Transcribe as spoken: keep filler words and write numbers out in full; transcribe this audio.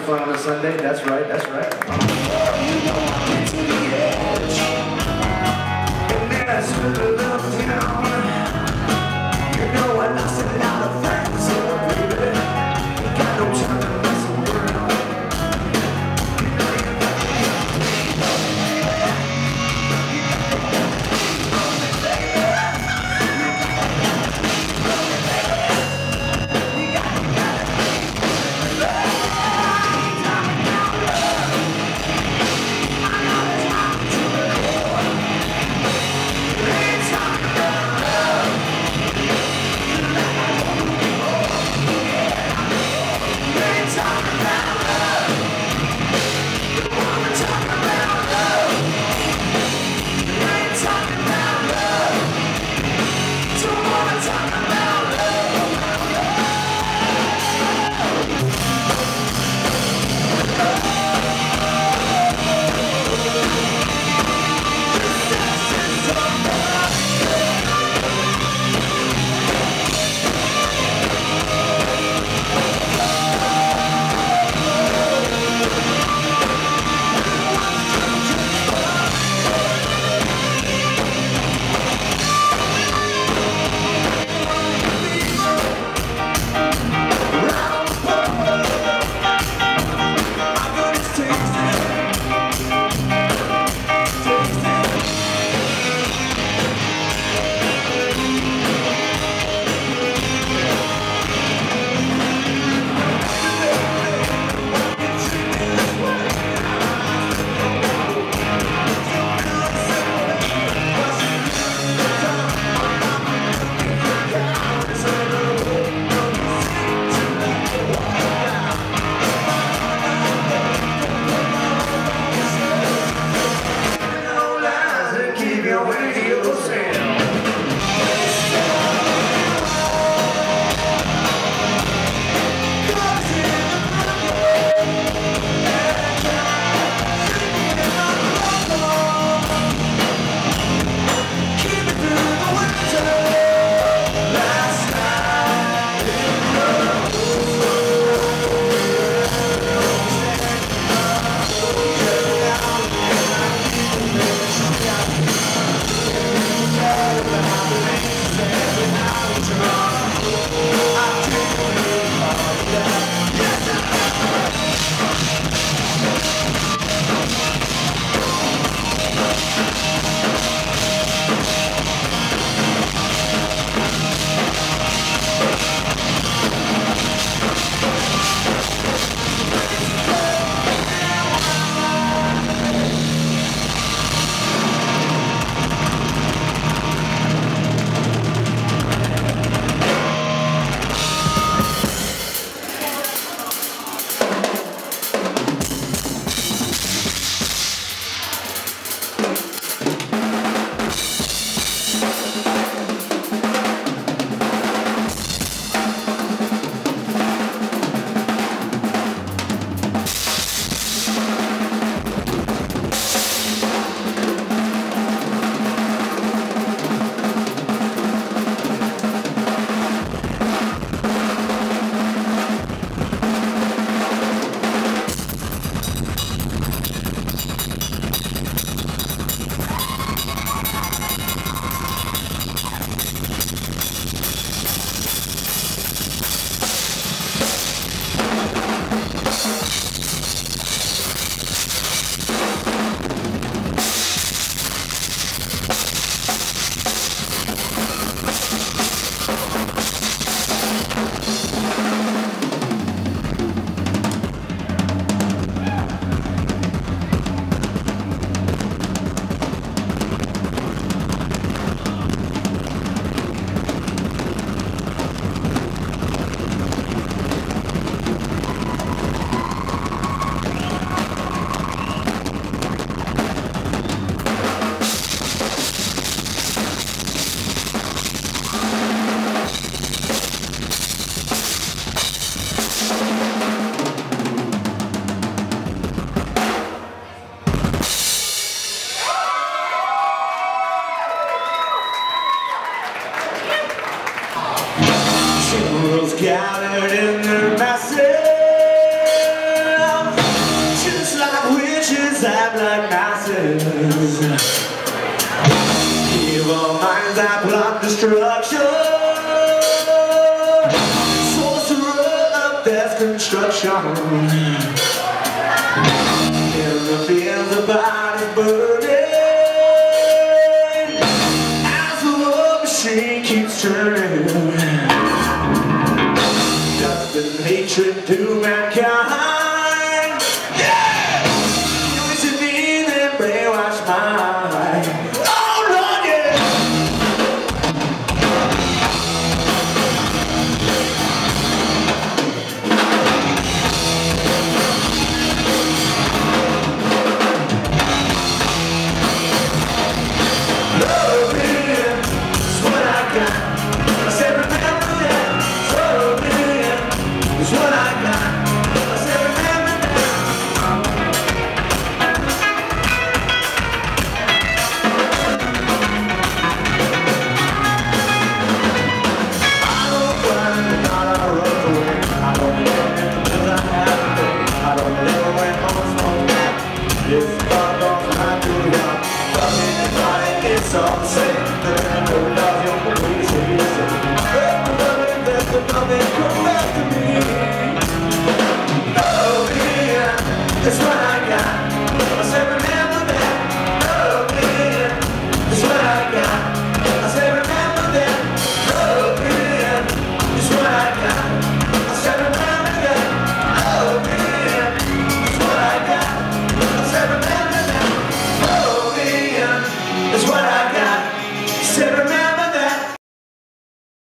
fun on a Sunday. That's right, that's right. You know I'm getting to the edge, and then I stood a little down. You know I lost a lot of friends, so baby, got no time to mess around. You know you got me, gathered in their masses Minds that plot destruction, sorcerer of death construction. In the fields the bodies burning, as the war machine keeps turning. Dust and hatred to mankind. Yeah! Using me and brainwash mind. Oh Lord, yeah! Love me, that's what I got. I said remember that. Love me, that's what I got. I said remember that. I don't run, not I run away. I don't live until I have to pay. I don't live when home's home back. This car don't have to run. Love anybody, it's all the same. The man who loves you, the way you say you say. Love, love, invest, love, come back to me. Love me, that's why